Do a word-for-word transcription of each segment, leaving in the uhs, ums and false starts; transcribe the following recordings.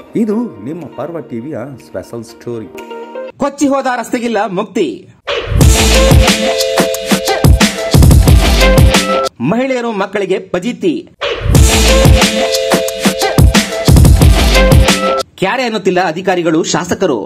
ಇದು ನಿಮ್ಮ ಪರ್ವ ಟಿವಿಯ ಸ್ಪೆಷಲ್ ಸ್ಟೋರಿ. ಕೊಚ್ಚಿ ಹೋದ ರಸ್ತೆಗಿಲ್ಲ ಮುಕ್ತಿ. ಮಹಿಳೆಯರು ಮಕ್ಕಳಿಗೆ ಫಜೀತಿ. ಕ್ಯಾರೆ ಅನ್ನುತ್ತಿಲ್ಲ ಅಧಿಕಾರಿಗಳು ಶಾಸಕರು.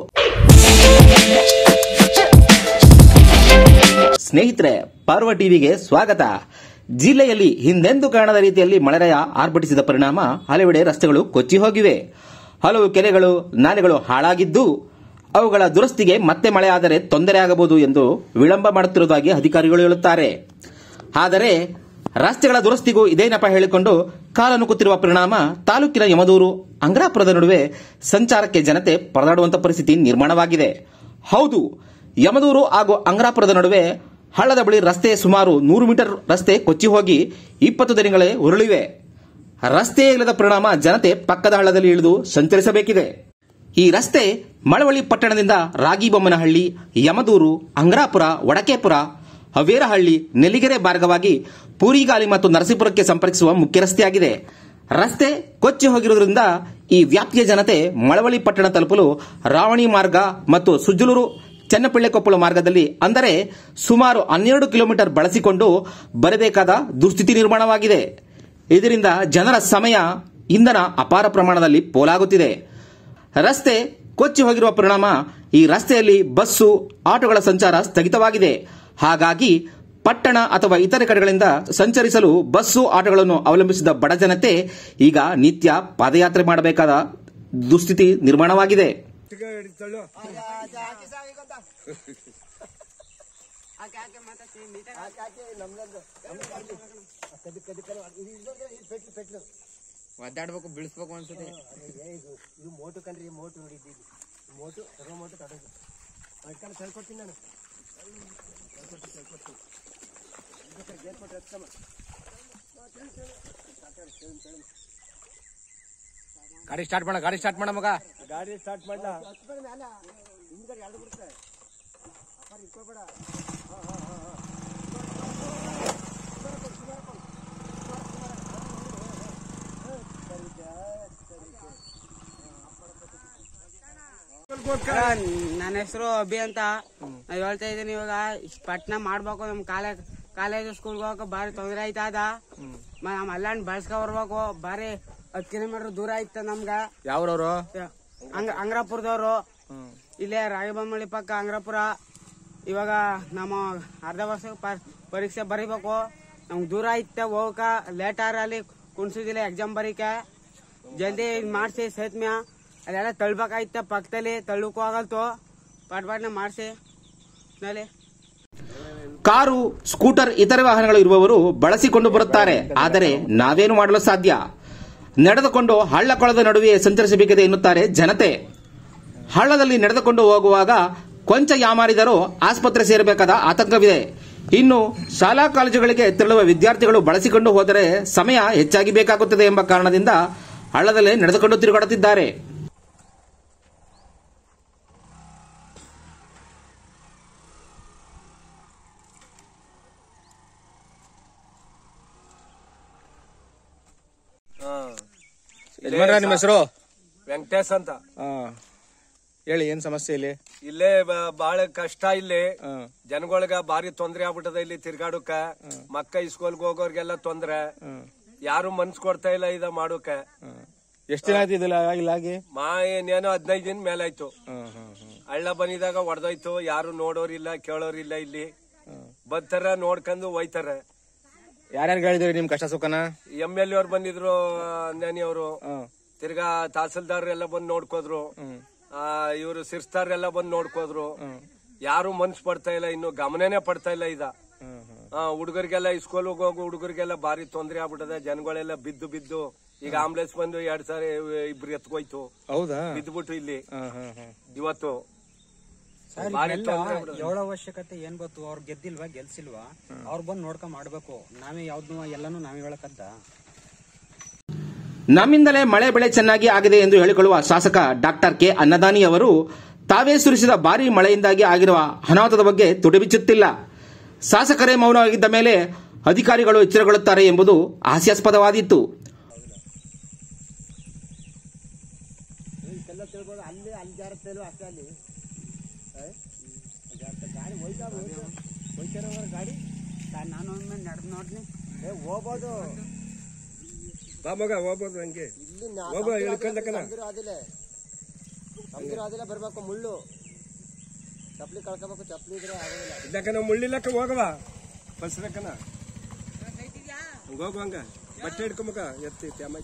ಸ್ನೇಹಿತರೆ, ಪರ್ವ ಟಿವಿಗೆ ಸ್ವಾಗತ. ಜಿಲ್ಲೆಯಲ್ಲಿ ಹಿಂದೆಂದೂ ಕಾಣದ ರೀತಿಯಲ್ಲಿ ಮಳೆರಾಯ ಆರ್ಭಟಿಸಿದ ಪರಿಣಾಮ ಹಲವೆಡೆ ರಸ್ತೆಗಳು ಕೊಚ್ಚಿ ಹೋಗಿವೆ. ಹಲವು ಕೆರೆಗಳು, ನಾಲೆಗಳು ಹಾಳಾಗಿದ್ದು ಅವುಗಳ ದುರಸ್ತಿಗೆ ಮತ್ತೆ ಮಳೆ ಆದರೆ ತೊಂದರೆಯಾಗಬಹುದು ಎಂದು ವಿಳಂಬ ಮಾಡುತ್ತಿರುವುದಾಗಿ ಅಧಿಕಾರಿಗಳು ಹೇಳುತ್ತಾರೆ. ಆದರೆ ರಸ್ತೆಗಳ ದುರಸ್ತಿಗೂ ಇದೇ ನೆಪ ಹೇಳಿಕೊಂಡು ಕಾಲನುಕುತ್ತಿರುವ ಪರಿಣಾಮ ತಾಲೂಕಿನ ಯಮದೂರು ಅಂಗ್ರಾಪುರದ ನಡುವೆ ಸಂಚಾರಕ್ಕೆ ಜನತೆ ಪರದಾಡುವಂತಹ ಪರಿಸ್ಥಿತಿ ನಿರ್ಮಾಣವಾಗಿದೆ. ಹೌದು, ಯಮದೂರು ಹಾಗೂ ಅಂಗ್ರಾಪುರದ ನಡುವೆ ಹಳ್ಳದ ಬಳಿ ರಸ್ತೆ ಸುಮಾರು ನೂರು ಮೀಟರ್ ರಸ್ತೆ ಕೊಚ್ಚಿ ಹೋಗಿ ಇಪ್ಪತ್ತು ದಿನಗಳೇ ಉರುಳಿವೆ. ರಸ್ತೆ ಇಲ್ಲದ ಪರಿಣಾಮ ಜನತೆ ಪಕ್ಕದ ಹಳ್ಳದಲ್ಲಿ ಇಳಿದು ಸಂಚರಿಸಬೇಕಿದೆ. ಈ ರಸ್ತೆ ಮಳವಳ್ಳಿ ಪಟ್ಟಣದಿಂದ ರಾಗಿಬೊಮ್ಮನಹಳ್ಳಿ, ಯಮದೂರು, ಅಂಗ್ರಾಪುರ, ವಡಕೇಪುರ, ಹವೇರಹಳ್ಳಿ, ನೆಲ್ಲಿಗೆರೆ ಮಾರ್ಗವಾಗಿ ಪೂರಿಗಾಲಿ ಮತ್ತು ನರಸೀಪುರಕ್ಕೆ ಸಂಪರ್ಕಿಸುವ ಮುಖ್ಯ ರಸ್ತೆಯಾಗಿದೆ. ರಸ್ತೆ ಕೊಚ್ಚಿ ಹೋಗಿರುವುದರಿಂದ ಈ ವ್ಯಾಪ್ತಿಯ ಜನತೆ ಮಳವಳ್ಳಿ ಪಟ್ಟಣ ತಲುಪಲು ರಾವಣಿ ಮಾರ್ಗ ಮತ್ತು ಸುಜ್ಜಲೂರು ಚನ್ನಪಳ್ಳಿಕೊಪ್ಪಳ ಮಾರ್ಗದಲ್ಲಿ ಅಂದರೆ ಸುಮಾರು ಹನ್ನೆರಡು ಕಿಲೋಮೀಟರ್ ಬಳಸಿಕೊಂಡು ಬರಬೇಕಾದ ದುಸ್ಥಿತಿ ನಿರ್ಮಾಣವಾಗಿದೆ. ಇದರಿಂದ ಜನರ ಸಮಯ, ಇಂಧನ ಅಪಾರ ಪ್ರಮಾಣದಲ್ಲಿ ಪೋಲಾಗುತ್ತಿದೆ. ರಸ್ತೆ ಕೊಚ್ಚಿ ಹೋಗಿರುವ ಪರಿಣಾಮ ಈ ರಸ್ತೆಯಲ್ಲಿ ಬಸ್ಸು, ಆಟೋಗಳ ಸಂಚಾರ ಸ್ಥಗಿತವಾಗಿದೆ. ಹಾಗಾಗಿ ಪಟ್ಟಣ ಅಥವಾ ಇತರೆ ಕಡೆಗಳಿಂದ ಸಂಚರಿಸಲು ಬಸ್ಸು, ಆಟೋಗಳನ್ನು ಅವಲಂಬಿಸಿದ ಬಡ ಜನತೆ ಈಗ ನಿತ್ಯ ಪಾದಯಾತ್ರೆ ಮಾಡಬೇಕಾದ ದುಸ್ಥಿತಿ ನಿರ್ಮಾಣವಾಗಿದೆ. ಒದ್ದಾಡ್ಬೇಕು, ಬಿಡಿಸ್ಬೇಕು ಅನ್ಸುತ್ತೆ. ಇದು ಮೋಟು ಕಣ್ರಿ, ಮೋಟು ನೋಡಿದ್ದು ಮೋಟು ತಗೋ, ಮೋಟು ತಡೋದು ಅದಕ್ಕೆ ಹೇಳ್ಕೊಡ್ತೀನಿ ನಾನು. ಗಾಡಿ ಸ್ಟಾರ್ಟ್ ಮಾಡ, ಗಾಡಿ ಸ್ಟಾರ್ಟ್ ಮಾಡ ಮಗ, ಗಾಡಿ ಸ್ಟಾರ್ಟ್ ಮಾಡಲ. ಹಿಂದ್ಗಡೆ ಎರಡು ಬಿಡುತ್ತೆ, ಅಪ್ಪ ಇಟ್ಕೋಬೇಡ. ನನ್ನ ಹೆಸರು ಅಭಿ ಅಂತ. ನಾವ್ ಹೇಳ್ತಾ ಇದ್ದೀನಿ, ಇವಾಗ ಪಟ್ನ ಮಾಡ್ಬೇಕು. ನಮ್ ಕಾಲೇಜ್ ಕಾಲೇಜ್ ಸ್ಕೂಲ್ಗೆ ಹೋಗಕ್ಕೆ ಬಾರಿ ತೊಂದರೆ ಆಯ್ತದ. ನಮ್ ಅಲ್ಲಾಂಡ್ ಬಳಸ್ಕೊ ಬರ್ಬೇಕು. ಬಾರಿ ಹತ್ತು ಕಿಲೋಮೀಟರ್ ದೂರ ಆಯ್ತ ನಮ್ಗ. ಯಾವ್ರವ್ರು? ಅಂಗ್ರಾಪುರದವ್ರು. ಇಲ್ಲೇ ರಾಗಿಬೊಮ್ಮಳ್ಳಿ ಪಕ್ಕ ಅಂಗ್ರಾಪುರ. ಇವಾಗ ನಮ್ಮ ಅರ್ಧ ವರ್ಷ ಪರೀಕ್ಷೆ ಬರೀಬೇಕು. ನಮ್ಗೆ ದೂರ ಐತ, ಹೋಗಕ ಲೇಟ್ ಆರ ಅಲ್ಲಿ ಕುಣ್ಸುದಿಲ್ಲ ಎಕ್ಸಾಮ್ ಬರೀಕೆ. ಜಲ್ದಿ ಮಾಡ್ಸಿ ಸೇತ್ಮ್ಯ ಅಲ್ಲೆಲ್ಲ ತಳ್ಬೇಕಾಯ್ತ, ಪಕ್ಕದಲ್ಲಿ ತಳ್ಳಕ್ಕೂ ಆಗಲ್ತು. ಪಾಟ್ ಪಾಟ್ನೆ ಮಾಡಿಸಿ. ಕಾರು, ಸ್ಕೂಟರ್, ಇತರೆ ವಾಹನಗಳು ಇರುವವರು ಬಳಸಿಕೊಂಡು ಬರುತ್ತಾರೆ. ಆದರೆ ನಾವೇನು ಮಾಡಲು ಸಾಧ್ಯ? ನಡೆದುಕೊಂಡು ಹಳ್ಳ ಕೊಳದ ನಡುವೆ ಸಂಚರಿಸಬೇಕಿದೆ ಎನ್ನುತ್ತಾರೆ ಜನತೆ. ಹಳ್ಳದಲ್ಲಿ ನಡೆದುಕೊಂಡು ಹೋಗುವಾಗ ಕೊಂಚ ಯಾಮಾರಿದರೂ ಆಸ್ಪತ್ರೆ ಸೇರಬೇಕಾದ ಆತಂಕವಿದೆ. ಇನ್ನು ಶಾಲಾ ಕಾಲೇಜುಗಳಿಗೆ ತೆರಳುವ ವಿದ್ಯಾರ್ಥಿಗಳು ಬಳಸಿಕೊಂಡು ಹೋದರೆ ಸಮಯ ಹೆಚ್ಚಾಗಿ ಬೇಕಾಗುತ್ತದೆ ಎಂಬ ಕಾರಣದಿಂದ ಹಳ್ಳದಲ್ಲೇ ನಡೆದುಕೊಂಡು ತಿರುಗಾಡುತ್ತಿದ್ದಾರೆ. ನಿಮ್ಮ ಹೆಸರು? ವೆಂಕಟೇಶ್ ಅಂತ. ಹೇಳಿ, ಏನ್ ಸಮಸ್ಯೆ ಇಲ್ಲಿ? ಇಲ್ಲೇ ಬಾಳ ಕಷ್ಟ. ಇಲ್ಲಿ ಜನಗಳಿಗೆ ಬಾರಿ ತೊಂದ್ರೆ ಆಗ್ಬಿಟ್ಟದ. ಇಲ್ಲಿ ತಿರ್ಗಾಡಕ, ಮಕ್ಕ ಸ್ಕೂಲ್ಗೆ ಹೋಗೋರ್ಗೆಲ್ಲ ತೊಂದ್ರೆ. ಯಾರು ಮನ್ಸ್ ಕೊಡ್ತಾ ಇಲ್ಲ ಇದ ಮಾಡೋಕ. ಎಷ್ಟ್ ದಿನ ಆಯ್ತಿದಿಲ್ಲ ಆಗಿಲ್ಲ? ಮಾ ಏನೇನೋ ಹದಿನೈದು ದಿನ ಮೇಲಾಯ್ತು. ಹಳ್ಳ ಬಂದಿದಾಗ ಹೊಡೆದೋಯ್ತು. ಯಾರು ನೋಡೋರಿಲ್ಲ, ಕೇಳೋರಿಲ್ಲ. ಇಲ್ಲಿ ಬರ್ತಾರ, ನೋಡ್ಕೊಂಡು ಹೋಯ್ತಾರ. ಯಾರ್ಯಾರು ಹೇಳಿದ್ರಿ ನಿಮ್ ಕಷ್ಟ ಸುಖನ? ಎಂ ಎಲ್ ಎ ಅವ್ರು ಬಂದಿದ್ರು, ಅಂದಾನಿ ಅವರು. ತಿರ್ಗಾ ತಹಸೀಲ್ದಾರ್ ಎಲ್ಲ ಬಂದ್ ನೋಡ್ಕೋದ್ರು. ಇವರು ಸಿರ್ಸ್ತಾರ್ ಎಲ್ಲ ಬಂದ್ ನೋಡ್ಕೋದ್ರು. ಯಾರು ಮನ್ಸ್ ಪಡ್ತಾ ಇಲ್ಲ, ಇನ್ನು ಗಮನನೇ ಪಡ್ತಾ ಇಲ್ಲ. ಇದ ಹುಡುಗರಿಗೆಲ್ಲ ಸ್ಕೂಲ್ ಹೋಗೋ ಹುಡುಗರಿಗೆಲ್ಲ ಬಾರಿ ತೊಂದ್ರೆ ಆಗ್ಬಿಟ್ಟದ. ಜನಗಳೆಲ್ಲ ಬಿದ್ದು ಬಿದ್ದು ಈಗ ಆಂಬುಲೆನ್ಸ್ ಬಂದು ಎರಡ್ ಸಾರಿ ಇಬ್ರು ಎತ್ಕೋಯ್ತು. ಹೌದಾ? ಬಿದ್ದ್ಬಿಟ್ಟು ಇಲ್ಲಿ ಇವತ್ತು ಏಳ ಅವಶ್ಯಕತೆ ಏನ್ ಗೊತ್ತು? ಅವ್ರು ಗೆದ್ದಿಲ್ವಾ, ಗೆಲ್ಸಿಲ್ವಾ, ಅವ್ರು ಬಂದು ನೋಡ್ಕೊಂಡ್ ಮಾಡ್ಬೇಕು. ನಾವೇ ಯಾವ್ದು ಎಲ್ಲಾನು ನಾವೇ ಹೇಳಕದ್ದ. ನಮ್ಮಿಂದಲೇ ಮಳೆ ಬೆಳೆ ಚೆನ್ನಾಗಿ ಆಗಿದೆ ಎಂದು ಹೇಳಿಕೊಳ್ಳುವ ಶಾಸಕ ಡಾಕ್ಟರ್ ಕೆ ಅನ್ನದಾನಿ ಅವರು ತಾವೇ ಸುರಿಸಿದ ಭಾರೀ ಮಳೆಯಿಂದಾಗಿ ಆಗಿರುವ ಅನಾಹುತದ ಬಗ್ಗೆ ತುಡಿಬಿಚ್ಚುತ್ತಿಲ್ಲ. ಶಾಸಕರೇ ಮೌನವಾಗಿದ್ದ ಮೇಲೆ ಅಧಿಕಾರಿಗಳು ಎಚ್ಚರಗೊಳ್ಳುತ್ತಾರೆ ಎಂಬುದು ಹಾಸ್ಯಾಸ್ಪದವಾದಿತ್ತು. ಆಗ್ತಾ ಇಲ್ವಾ ಅಷ್ಟೇ ಅಲ್ಲಿ ಗಾಡಿ ಹೋಯ್ತಾ ಹೋಯ್ತಾರ ಗಾಡಿ ನಾನು ಒಮ್ಮೆ ನಡೆದು ನೋಡ್ನಿ ಹೋಗ್ಬೋದು ಬಾ ಮಗ ಹೋಗ್ಬೋದು ಹಂಗೆ ಹೋಗೋ ಹೇಳ್ಕೊಂಡಕ್ಕನ ಅದಿಲ್ಲ ನಮ್ದಿರೋ ಅದಿಲ್ಲ ಬರ್ಬೇಕು ಮುಳ್ಳು ಚಪ್ಪಲಿ ಕಳ್ಕೋಬೇಕು ಚಪ್ಪಲಿ ಇದ್ರೆ ಆಗೋದಿಲ್ಲ ಇದ್ದಕ್ಕನ ಮುಳ್ಳಿಲ್ಲಕ್ಕ ಹೋಗವ ಬಸ್ರಕ್ಕನ ಹಂಗ ಹೋಗುವ ಹಂಗ ಬಟ್ಟೆ ಹಿಡ್ಕೊಂಬಕ ಎತ್ತಿ ತ್ಯಾಮ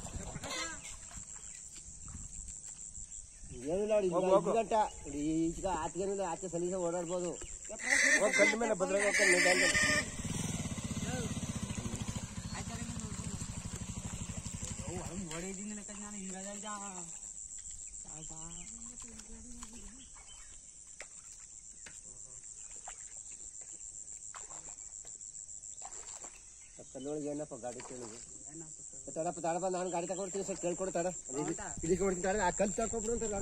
ಏನಿಲ್ಲ ನೋಡಿ ಐದು ಗಂಟೆ ಈಗ ಆಚೆಗೇನಿಲ್ಲ ಆಚೆ ಸಲೀಸ ಓಡಾಡ್ಬೋದು ಹೋಗಿ ಕಲ್ಲು ಮೇಲೆ ಬದ್ರಾಗ ಹೋಗ್ಕೊಂಡು ನಿಧಾನ ನಾನು ಹಿಂಗ ಕಲ್ಲೊಳಗೆ ಏನಪ್ಪ ಗಾಡಿ ಕೇಳಿದ್ವಿ ತಡಪ್ಪ ತಡಪ್ಪ ನಾನು ಗಾಡಿ ತಗೊಡ್ತೀನಿ ಸರ್ ಕೇಳ್ಕೊಡು ತಡ ಇದಕ್ಕೆ ಕೊಡ್ತೀನಿ ತಡ ಆ ಕಲ್ಲು ತಗೊಬಿಡು ಅಂತ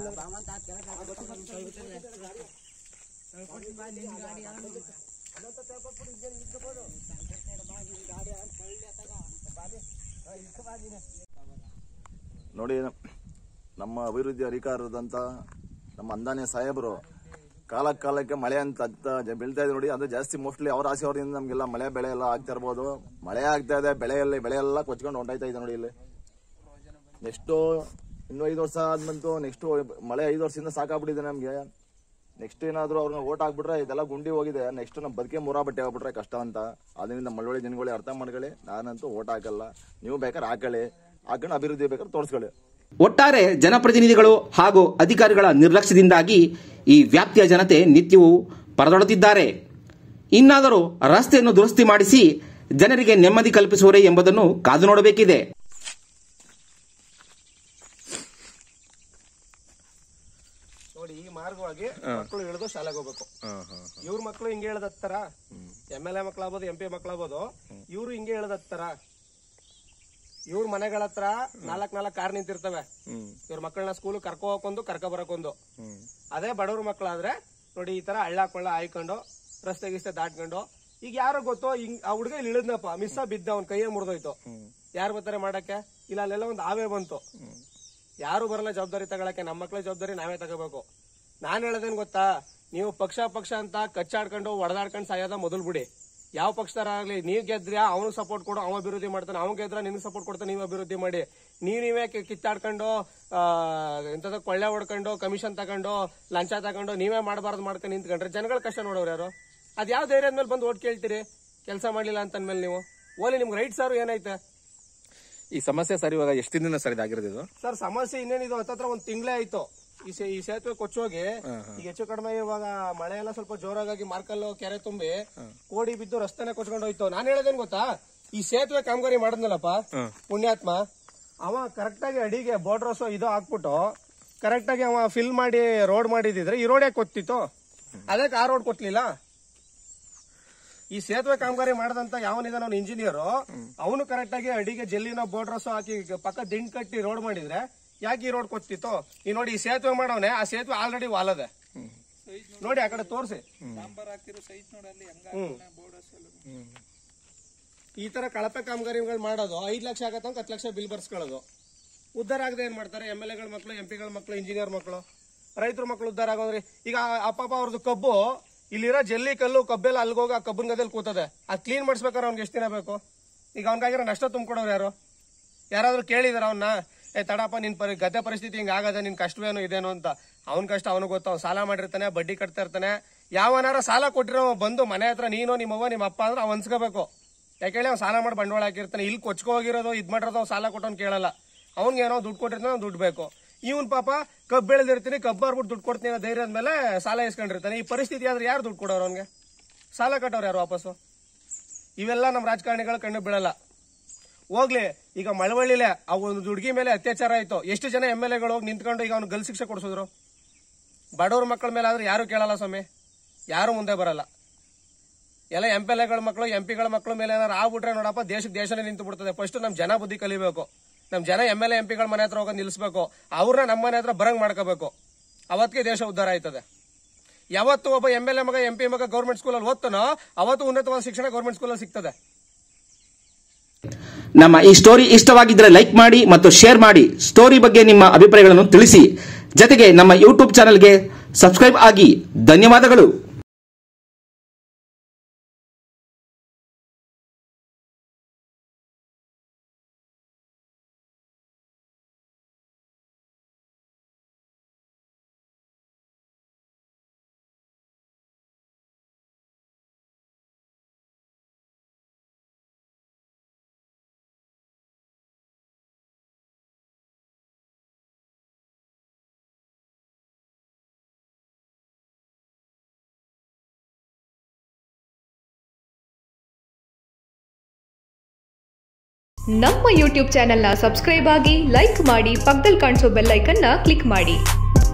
ನೋಡಿ, ನಮ್ಮ ಅಭಿವೃದ್ಧಿ ಅಧಿಕಾರದಂತ ನಮ್ಮ ಅಂದಾನೆ ಸಾಹೇಬರು ಕಾಲ ಕಾಲಕ್ಕೆ ಮಳೆ ಅಂತ ಬೀಳ್ತಾ ಇದೆ ನೋಡಿ. ಅದು ಜಾಸ್ತಿ ಮೋಸ್ಟ್ಲಿ ಅವ್ರ ಆಸೆ ಅವರಿಂದ ನಮ್ಗೆಲ್ಲ ಮಳೆ ಬೆಳೆ ಎಲ್ಲ ಆಗ್ತಾ ಇರ್ಬೋದು. ಮಳೆ ಆಗ್ತಾ ಇದೆ, ಬೆಳೆಯಲ್ಲಿ ಬೆಳೆ ಎಲ್ಲ ಕೊಚ್ಕೊಂಡು ಹೊಂಟಾಯ್ತಾ ಇದೆ ನೋಡಿ. ಇಲ್ಲಿ ನೆಕ್ಸ್ಟ್ ಇನ್ನೂ ಐದು ವರ್ಷ ಆದ್ಮಂತು ನೆಕ್ಸ್ಟ್ ಮಳೆ ಐದು ವರ್ಷದಿಂದ ಸಾಕಾಗ್ಬಿಟ್ಟಿದೆ ನಮ್ಗೆ. ನೆಕ್ಸ್ಟ್ ಏನಾದ್ರು ಅವ್ರನ್ನ ಓಟ್ ಹಾಕ್ಬಿಟ್ರೆ ಇದೆಲ್ಲ ಗುಂಡಿ ಹೋಗಿದೆ. ನೆಕ್ಸ್ಟ್ ನಮ್ಮ ಬದುಕೆ ಮೂರಾ ಬಟ್ಟೆ ಆಗ್ಬಿಟ್ರೆ ಕಷ್ಟ ಅಂತ. ಅದರಿಂದ ಮಳವಳ್ಳಿ ಜನಗಳೇ ಅರ್ಥ ಮಾಡ್ಕೊಳ್ಳಿ. ನಾನಂತೂ ಓಟ್ ಹಾಕಲ್ಲ, ನೀವು ಬೇಕಾದ್ರೆ ಹಾಕೊಳ್ಳಿ, ಹಾಕೊಂಡು ಅಭಿವೃದ್ಧಿ ಬೇಕಾದ್ರೆ ತೋರಿಸ್ಕೊಳ್ಳಿ. ಒಟ್ಟಾರೆ ಜನಪ್ರತಿನಿಧಿಗಳು ಹಾಗೂ ಅಧಿಕಾರಿಗಳ ನಿರ್ಲಕ್ಷ್ಯದಿಂದಾಗಿ ಈ ವ್ಯಾಪ್ತಿಯ ಜನತೆ ನಿತ್ಯವೂ ಪರದೊಡುತ್ತಿದ್ದಾರೆ. ಇನ್ನಾದರೂ ರಸ್ತೆಯನ್ನು ದುರಸ್ತಿ ಮಾಡಿಸಿ ಜನರಿಗೆ ನೆಮ್ಮದಿ ಕಲ್ಪಿಸುವರೇ ಎಂಬುದನ್ನು ಕಾದು ನೋಡಬೇಕಿದೆ. ನೋಡಿ, ಈ ಮಾರ್ಗವಾಗಿ ಮಕ್ಕಳು ಇಳಿದು ಶಾಲೆಗೆ ಹೋಗ್ಬೇಕು. ಇವ್ರ ಮಕ್ಕಳು ಹಿಂಗೆ ಇಳ್ದತ್ತಾರ, ಎಂ ಎಲ್ ಎ ಮಕ್ಕಳಾಗ್ಬೋದು, ಎಂ ಪಿ ಮಕ್ಕಳಾಗ್ಬೋದು, ಇವ್ರು ಹಿಂಗೆ ಇಳ್ದತ್ತಾರ. ಇವ್ರ ಮನೆಗಳ ಹತ್ರ ನಾಲ್ಕ್ ನಾಲ್ಕ್ ಕಾರ್ ನಿಂತಿರ್ತವೆ. ಇವ್ರ ಮಕ್ಕಳನ್ನ ಸ್ಕೂಲ್ ಕರ್ಕೊ ಹೋಗೊಂದು ಕರ್ಕೊ ಬರಕೊಂದು. ಅದೇ ಬಡವ್ರ ಮಕ್ಕಳಾದ್ರೆ ನೋಡಿ ಈ ತರ ಹಳ್ಳ ಕೊಳ್ಳ ಹಾಯ್ಕೊಂಡು ರಸ್ತೆ ಗಿಸ್ತೆ ದಾಟ್ಕೊಂಡು, ಈಗ ಯಾರೋ ಗೊತ್ತೋ ಹಿಂಗ್ ಆ ಹುಡುಗ ಇಲ್ಲಿ ಇಳಿದ್ನಪ್ಪ, ಮಿಸ್ ಬಿದ್ದ, ಅವ್ನ ಕೈಯೇ ಮುರಿದೋಯ್ತು. ಯಾರು ಬರ್ತಾರೆ ಮಾಡಕ್ಕೆ? ಇಲ್ಲ ಅಲ್ಲೆಲ್ಲ ಒಂದು ಆವೇ ಬಂತು. ಯಾರು ಬರಲ್ಲ ಜವಾಬ್ದಾರಿ ತಗೊಳಕ್ಕೆ. ನಮ್ಮ ಮಕ್ಳ ಜವಾಬ್ದಾರಿ ನಾವೇ ತಗೋಬೇಕು. ನಾನ್ ಹೇಳೋದೇನ್ ಗೊತ್ತಾ, ನೀವು ಪಕ್ಷ ಪಕ್ಷ ಅಂತ ಕಚ್ಚಾಡ್ಕೊಂಡು ಹೊಡೆದಾಡ್ಕೊಂಡು ಸಾಯೋದ ಮೊದಲು ಬಿಡಿ. ಯಾವ ಪಕ್ಷದಾರ ಆಗ್ಲಿ, ನೀವ್ ಗೆದ್ರಾ ಅವನು ಸಪೋರ್ಟ್ ಕೊಡು, ಅವ ಅಭಿವೃದ್ಧಿ ಮಾಡ್ತಾನೆ. ಅವ್ನು ಗೆದ್ರ ನಿನ್ಗೆ ಸಪೋರ್ಟ್ ಕೊಡ್ತಾನೆ, ನೀವು ಅಭಿವೃದ್ಧಿ ಮಾಡಿ. ನೀವ್ ನೀವೇ ಕಿತ್ತಾಡ್ಕೊಂಡು ಎಂತದ ಕೊಳ್ಳೆ ಹೊಡ್ಕೊಂಡು ಕಮಿಷನ್ ತಗೊಂಡು ಲಂಚ ತಗೊಂಡು ನೀವೇ ಮಾಡಬಾರ್ದು ಮಾಡ್ಕೊಂಡು ನಿಂತ್ಕೊಂಡ್ರೆ ಜನಗಳ ಕಷ್ಟ ನೋಡೋರು ಯಾರು? ಅದ್ ಯಾವ ಧೈರ್ಯದ ಮೇಲೆ ಬಂದು ಓಟ್ ಕೇಳ್ತೀರಿ? ಕೆಲಸ ಮಾಡ್ಲಿಲ್ಲ ಅಂತಂದ್ಮೇಲೆ ನೀವು ಓಲಿ ನಿಮ್ಗೆ ರೈಟ್ ಸಾರು ಏನೈತೆ? ಈ ಸಮಸ್ಯೆ ಸರ್ ಇವಾಗ ಎಷ್ಟು ದಿನ ಸರ್ ಇದಾಗಿರೋದು ಇದು? ಸರ್ ಸಮಸ್ಯೆ ಇನ್ನೇನಿದು ಹತ್ತತ್ರ ಒಂದ್ ತಿಂಗಳೇ ಆಯ್ತು. ಈ ಈ ಸೇತುವೆ ಕೊಚ್ಚೋಗಿ ಈಗ ಹೆಚ್ಚು ಕಡಿಮೆ ಇವಾಗ ಮಳೆ ಎಲ್ಲ ಸ್ವಲ್ಪ ಜೋರಾಗಿ ಮಾರ್ಕಲ್ಲು ಕೆರೆ ತುಂಬಿ ಕೋಡಿ ಬಿದ್ದು ರಸ್ತೆನೆ ಕೊಚ್ಕೊಂಡು ಹೋಯ್ತು. ನಾನ್ ಹೇಳೋದೇನ್ ಗೊತ್ತಾ, ಈ ಸೇತುವೆ ಕಾಮಗಾರಿ ಮಾಡಿದ್ನಲ್ಲಪ್ಪ ಪುಣ್ಯಾತ್ಮ, ಅವ ಕರೆಕ್ಟ್ ಆಗಿ ಅಡಿಗೆ ಬೋರ್ಡ್ರಸ್ ಇದು ಹಾಕ್ಬಿಟ್ಟು ಕರೆಕ್ಟ್ ಆಗಿ ಅವ ಫಿಲ್ ಮಾಡಿ ರೋಡ್ ಮಾಡಿದಿದ್ರೆ ಈ ರೋಡ್ ಯಾಕೆ ಕೊತ್ತಿತ್ತು? ಅದಕ್ಕೆ ಆ ರೋಡ್ ಕೊಟ್ಲಿಲ್ಲ. ಈ ಸೇತುವೆ ಕಾಮಗಾರಿ ಮಾಡದಂತ ಯಾವನಿದಾನ ಅವ್ನ ಇಂಜಿನಿಯರ್, ಅವನು ಕರೆಕ್ಟ್ ಆಗಿ ಅಡಿಗೆ ಜಲ್ಲಿನ ಬೋರ್ಡ್ರಸ್ ಹಾಕಿ ಪಕ್ಕ ದಿಂಡ್ ಕಟ್ಟಿ ರೋಡ್ ಮಾಡಿದ್ರೆ ಯಾಕೆ ಈ ರೋಡ್ ಕೊತ್ತಿತ್ತು? ಈ ನೋಡಿ ಈ ಸೇತುವೆ ಮಾಡವನೆ, ಆ ಸೇತುವೆ ಆಲ್ರೆಡಿ ವಾಲದೆ ನೋಡಿ, ಆ ಕಡೆ ತೋರಿಸಿ. ಈ ತರ ಕಳಪೆ ಕಾಮಗಾರಿಗಳು ಮಾಡೋದು ಐದ್ ಲಕ್ಷ ಆಗತ್ತ ಹತ್ತು ಲಕ್ಷ ಬಿಲ್ ಬರ್ಸ್ಕೊಳ್ಳೋದು. ಉದ್ದಾರ ಆಗದೆ ಏನ್ ಮಾಡ್ತಾರೆ? ಎಂ ಎಲ್ ಎಗಳ ಮಕ್ಕಳು, ಎಂ ಪಿಗಳ ಮಕ್ಕಳು, ಇಂಜಿನಿಯರ್ ಮಕ್ಕಳು, ರೈತರ ಮಕ್ಕಳು ಉದ್ದಾರ ಆಗೋದ್ರಿ. ಈಗ ಅಪ್ಪಪ್ಪ ಅವ್ರದ್ದು ಕಬ್ಬು ಇಲ್ಲಿರೋ ಜಲ್ಲಿ ಕಲ್ಲು ಕಬ್ಬೆಲ್ಲ ಅಲ್ಗೋಗಿ ಆ ಕಬ್ಬನ್ ಗದಲ್ಲಿ ಕೂತದೆ. ಅದ್ ಕ್ಲೀನ್ ಮಾಡಿಸ್ಬೇಕಾರೆ ಅವ್ನಿಗೆ ಎಷ್ಟು ದಿನ ಬೇಕು? ಈಗ ಅವ್ನಿಗಾಗಿರೋ ನಷ್ಟ ತುಂಬಿಕೊಡೋರು ಯಾರು? ಯಾರಾದ್ರೂ ಕೇಳಿದಾರ ಅವನ್ನ, ಏ ತಡಪ್ಪ ನಿನ್ ಪರಿ ಗದ್ದೆ ಪರಿಸ್ಥಿತಿ ಹಿಂಗ ಆಗದೆ, ನಿನ್ ಕಷ್ಟವೇನು ಇದೇನು ಅಂತ? ಅವ್ನ ಕಷ್ಟ ಅವನಿಗೆ ಗೊತ್ತ. ಅವ್ನು ಸಾಲ ಮಾಡಿರ್ತಾನೆ, ಬಡ್ಡಿ ಕಟ್ತಾ ಇರ್ತಾನೆ. ಯಾವನಾರ ಸಾಲ ಕೊಟ್ಟಿರೋ ಬಂದು ಮನೆ ಹತ್ರ ನೀನು ನಿಮ್ಮವ್ವ ನಿಮ್ಮ ಅಪ್ಪ ಅಂದ್ರೆ ಅವ್ ಅನ್ಸ್ಕೋಬೇಕು. ಯಾಕೇಳಿ ಅವ್ನು ಸಾಲ ಮಾಡಿ ಬಂಡವಾಳ ಹಾಕಿರ್ತಾನೆ. ಇಲ್ಲಿ ಕೊಚ್ಕೊ ಹೋಗಿರೋದು ಇದ್ ಮಾಡಿರೋದು ಅವ್ನು ಸಾಲ ಕೊಟ್ಟವ್ನು ಕೇಳಲ್ಲ. ಅವ್ನಿಗೆ ಏನೋ ದುಡ್ಡು ಕೊಟ್ಟಿರ್ತಾನೆ, ದುಡ್ಡು ಬೇಕು. ಇವನ್ ಪಾಪ ಕಬ್ಬು ಬೆಳೆದಿರ್ತೀನಿ, ಕಬ್ಬು ಮಾರ್ಬಿಟ್ಟು ದುಡ್ಡು ಕೊಡ್ತೀನಿ ಅನ್ನೋ ಧೈರ್ಯದ ಮೇಲೆ ಸಾಲ ಇಸ್ಕೊಂಡಿರ್ತಾನೆ. ಈ ಪರಿಸ್ಥಿತಿ ಆದ್ರೆ ಯಾರು ದುಡ್ಡು ಕೊಡೋರು ಅವ್ನಿಗೆ? ಸಾಲ ಕಟ್ಟೋರು ಯಾರು ವಾಪಸ್ಸು? ಇವೆಲ್ಲ ನಮ್ಮ ರಾಜಕಾರಣಿಗಳು ಕಣ್ಣು ಬೀಳಲ್ಲ. ಹೋಗ್ಲಿ, ಈಗ ಮಳವಳ್ಳಿಲೆ ಆ ಒಂದು ಹುಡುಗಿ ಮೇಲೆ ಅತ್ಯಾಚಾರ ಆಯ್ತು. ಎಷ್ಟು ಜನ ಎಂ ಎಲ್ ಎಗಳು ಹೋಗಿ ನಿಂತ್ಕೊಂಡು ಈಗ ಅವ್ನು ಗಲ್ ಶಿಕ್ಷೆ ಕೊಡಿಸಿದ್ರು? ಬಡವ್ರ ಮಕ್ಕಳ ಮೇಲೆ ಆದ್ರೆ ಯಾರು ಕೇಳಲ್ಲ ಸ್ವಾಮಿ, ಯಾರು ಮುಂದೆ ಬರಲ್ಲ. ಎಲ್ಲ ಎಂ ಎಲ್ ಎಗಳ ಮಕ್ಕಳು, ಎಂ ಪಿಗಳ ಮಕ್ಕಳ ಮೇಲೆ ಏನಾರು ಆಗ್ಬಿಟ್ರೆ ನೋಡಪ್ಪ ದೇಶಕ್ಕೆ ದೇಶನೇ ನಿಂತು ಬಿಡ್ತದೆ. ಫಸ್ಟ್ ನಮ್ ಜನ ಬುದ್ಧಿ ಕಲಿಬೇಕು. ನಮ್ ಜನ ಎಂ ಎಲ್ ಎ ಎಂ ಪಿಗಳ ಮನೆ ಹತ್ರ ಹೋಗೋದು ನಿಲ್ಸ್ಬೇಕು. ಅವ್ರನ್ನ ನಮ್ಮ ಮನೆ ಹತ್ರ ಬರಂಗ್ ಮಾಡ್ಕೋಬೇಕು. ಅವತ್ತಿಗೆ ದೇಶ ಉದ್ಧಾರ ಆಯ್ತದೆ. ಯಾವತ್ತು ಒಬ್ಬ ಎಂ ಎಲ್ ಎ ಮಗ, ಎಂ ಪಿ ಮಗ ಗೌರ್ಮೆಂಟ್ ಸ್ಕೂಲಲ್ಲಿ ಓದ್ತಾನೋ ಅವತ್ತು ಉನ್ನತವಾದ ಶಿಕ್ಷಣ ಗೌರ್ಮೆಂಟ್ ಸ್ಕೂಲಲ್ಲಿ ಸಿಗ್ತದೆ. ನಮ್ಮ ಈ ಸ್ಟೋರಿ ಇಷ್ಟವಾಗಿದ್ದರೆ ಲೈಕ್ ಮಾಡಿ ಮತ್ತು ಶೇರ್ ಮಾಡಿ. ಸ್ಟೋರಿ ಬಗ್ಗೆ ನಿಮ್ಮ ಅಭಿಪ್ರಾಯಗಳನ್ನು ತಿಳಿಸಿ. ಜತೆಗೆ ನಮ್ಮ ಯೂಟ್ಯೂಬ್ ಚಾನೆಲ್ಗೆ ಸಬ್ಸ್ಕ್ರೈಬ್ ಆಗಿ. ಧನ್ಯವಾದಗಳು. ನಮ್ಮ ಯೂಟ್ಯೂಬ್ ಚಾನೆಲ್ನ ಸಬ್ಸ್ಕ್ರೈಬ್ ಆಗಿ, ಲೈಕ್ ಮಾಡಿ, ಪಕ್ಕದಲ್ಲಿ ಕಾಣಿಸೋ ಬೆಲ್ ಐಕನ್ನ ಕ್ಲಿಕ್ ಮಾಡಿ.